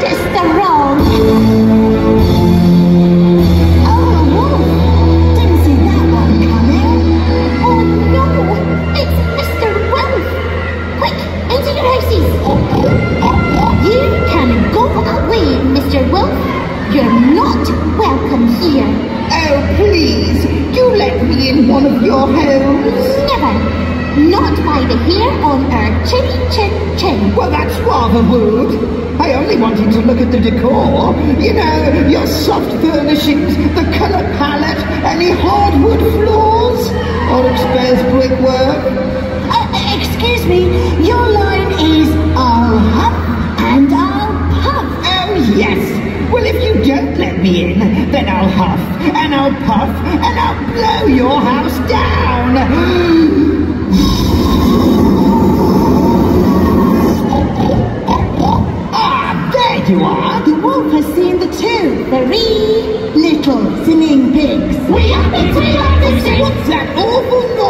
noticed the road. Oh, Wolf. Didn't see that one coming. Oh, no. It's Mr. Wolf. Quick, into your houses. You can go away, Mr. Wolf. You're not welcome here. Oh, please, do let me in one of your homes. Never. Not by the hair on our chinny chin chin. Well, that's rather rude. I only wanted to look at the decor. You know, your soft furnishings, the colour palette, any hardwood floors, or exposed brickwork. Excuse me, your line is I'll huff and I'll puff. Oh, yes. Well, if you don't let me in, then I'll huff and I'll puff and I'll blow your house down. You are? The wolf has seen the 3 little singing pigs. We are the 3 like the sing. What's that awful